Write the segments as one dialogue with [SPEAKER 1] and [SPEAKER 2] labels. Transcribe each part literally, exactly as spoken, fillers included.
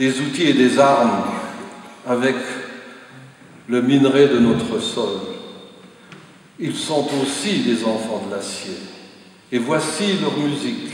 [SPEAKER 1] des outils et des armes avec le minerai de notre sol. Ils sont aussi des enfants de l'acier. Et voici leur musique.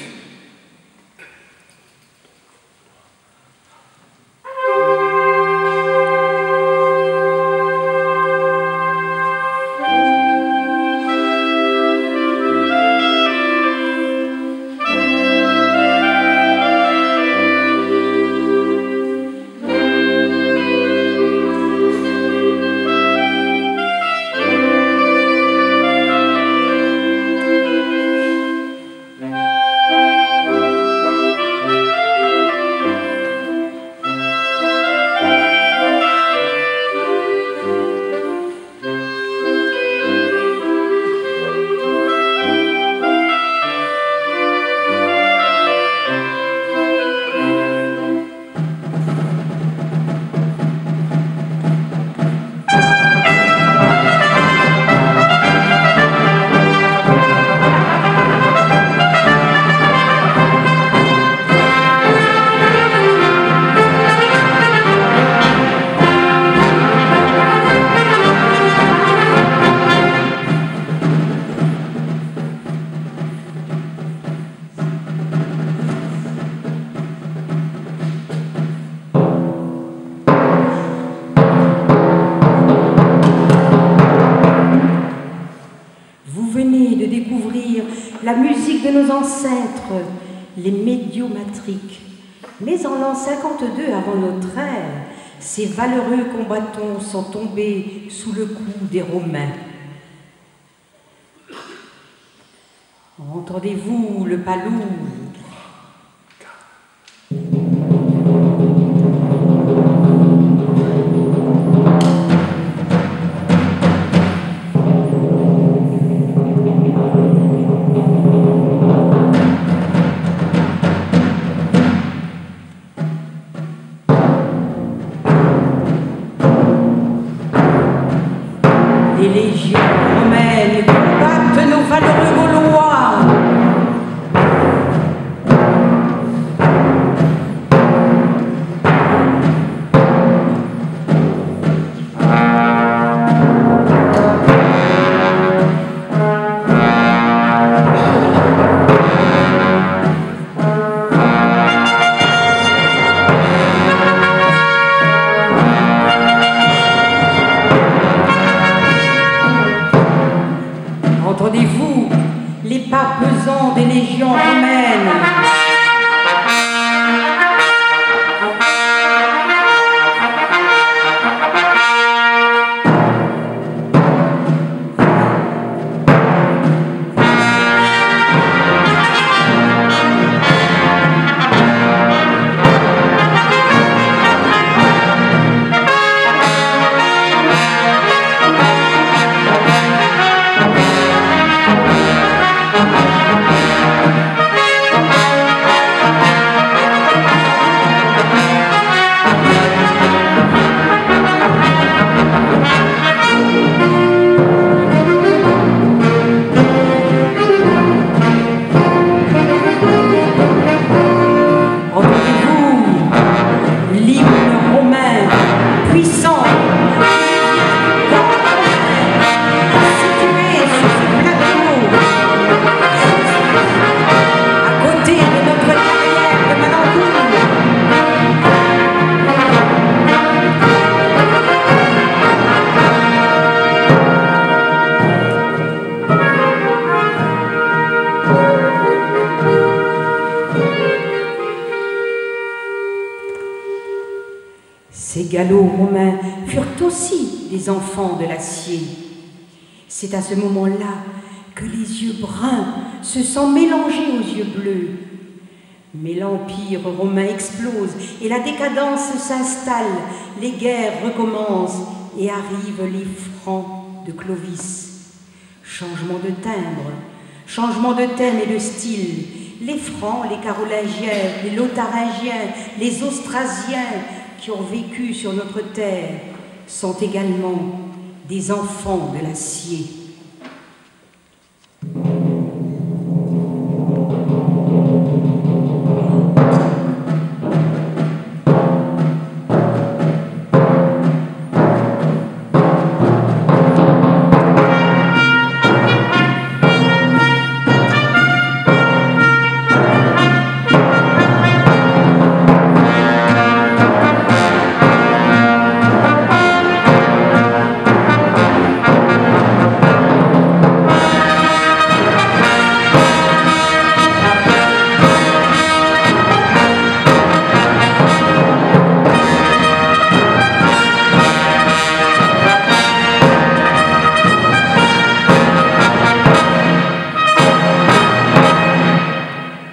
[SPEAKER 2] La musique de nos ancêtres, les médiomatriques. Mais en l'an cinquante-deux avant notre ère, ces valeureux combattants sont tombés sous le coup des Romains. Entendez-vous le palourd? Les légions romaines combattent nos valeureux Gaulois. Entendez-vous les pas pesants des légions romaines? Ces Gallo-Romains furent aussi des enfants de l'acier. C'est à ce moment-là que les yeux bruns se sont mélangés aux yeux bleus. Mais l'Empire romain explose et la décadence s'installe. Les guerres recommencent et arrivent les Francs de Clovis. Changement de timbre, changement de thème et de style. Les Francs, les Carolingiens, les Lotharingiens, les Austrasiens qui ont vécu sur notre terre sont également des enfants de l'acier.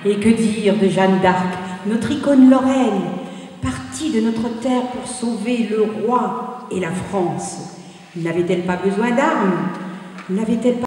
[SPEAKER 2] Et que dire de Jeanne d'Arc, notre icône lorraine, partie de notre terre pour sauver le roi et la France? N'avait-elle pas besoin d'armes? N'avait-elle pas